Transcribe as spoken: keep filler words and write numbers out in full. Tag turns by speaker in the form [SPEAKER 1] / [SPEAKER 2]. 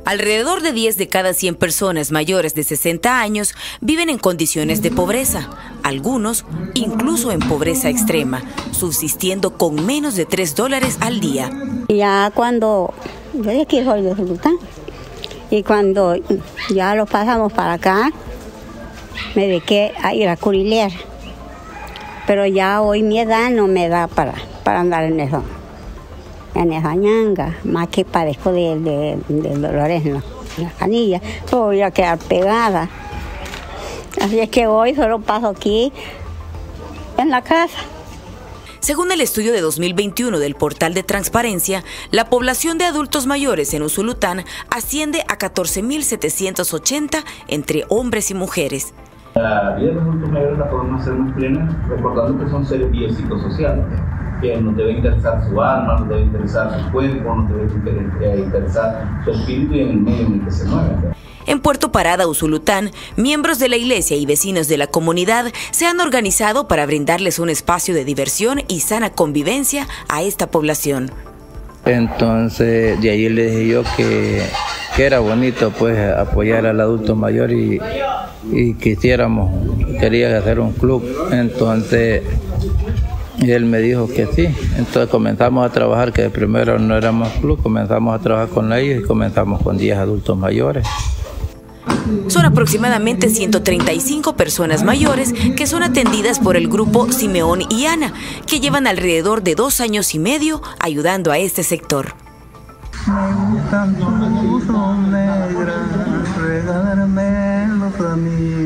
[SPEAKER 1] Alrededor de diez de cada cien personas mayores de sesenta años viven en condiciones de pobreza, algunos incluso en pobreza extrema, subsistiendo con menos de tres dólares al día.
[SPEAKER 2] Ya cuando, yo de aquí soy de Usulután, y cuando ya lo pasamos para acá, me dediqué a ir a curilear, pero ya hoy mi edad no me da para, para andar en eso. En esa ñanga, más que padezco de, de, de dolores en la, en la canilla, voy a quedar pegada. Así es que hoy solo paso aquí en la casa.
[SPEAKER 1] Según el estudio de dos mil veintiuno del portal de transparencia, la población de adultos mayores en Usulután asciende a catorce mil setecientos ochenta entre hombres y mujeres.
[SPEAKER 3] La vida de los adultos mayores la podemos hacer más plena recordando que son seres biopsicosociales, que nos debe interesar su alma, nos debe interesar su cuerpo, nos debe interesar su espíritu y en el medio en el que se mueve.
[SPEAKER 1] En Puerto Parada, Usulután, miembros de la iglesia y vecinos de la comunidad se han organizado para brindarles un espacio de diversión y sana convivencia a esta población.
[SPEAKER 4] Entonces, de ahí le dije yo que, que era bonito pues apoyar al adulto mayor y, y quisiéramos, quería hacer un club. Entonces, y él me dijo que sí. Entonces comenzamos a trabajar, que de primero no éramos club, comenzamos a trabajar con ellos y comenzamos con diez adultos mayores.
[SPEAKER 1] Son aproximadamente ciento treinta y cinco personas mayores que son atendidas por el grupo Simeón y Ana, que llevan alrededor de dos años y medio ayudando a este sector.
[SPEAKER 5] Me gustan tus ojos negras, regálamenlos a mí.